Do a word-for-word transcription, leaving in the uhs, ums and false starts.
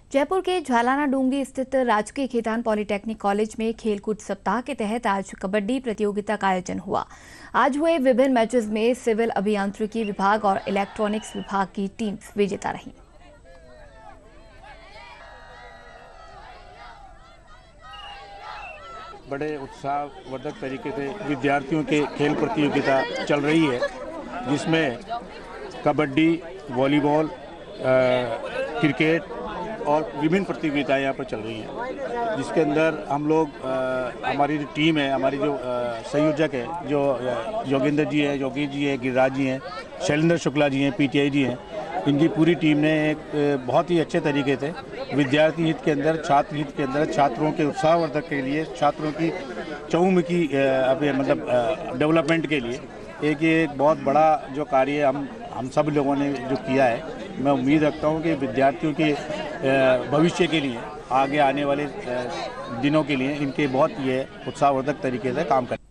जयपुर के झालाना डूंगरी स्थित राजकीय खेतान पॉलिटेक्निक कॉलेज में खेलकूद सप्ताह के तहत आज कबड्डी प्रतियोगिता का आयोजन हुआ। आज हुए विभिन्न मैचेस में सिविल अभियांत्रिकी विभाग और इलेक्ट्रॉनिक्स विभाग की टीम्स विजेता रहीं। बड़े उत्साहवर्धक तरीके से विद्यार्थियों के खेल प्रतियोगिता चल रही है, जिसमें कबड्डी, वॉलीबॉल, क्रिकेट और विभिन्न प्रतियोगिताएं यहाँ पर चल रही हैं, जिसके अंदर हम लोग हमारी जो टीम है, हमारी जो संयोजक है, जो योगेंद्र जी है, योगेश जी है, गिरिराज जी हैं, शैलेंद्र शुक्ला जी हैं, पीटीआई जी हैं, इनकी पूरी टीम ने एक बहुत ही अच्छे तरीके से विद्यार्थी हित के अंदर, छात्र हित के अंदर, छात्रों के उत्साहवर्धक के लिए, छात्रों की चहुमुखी अभी मतलब डेवलपमेंट के लिए एक ये एक बहुत बड़ा जो कार्य हम हम सब लोगों ने जो किया है। मैं उम्मीद रखता हूँ कि विद्यार्थियों के भविष्य के लिए, आगे आने वाले दिनों के लिए इनके बहुत ये उत्साहवर्धक तरीके से काम करें।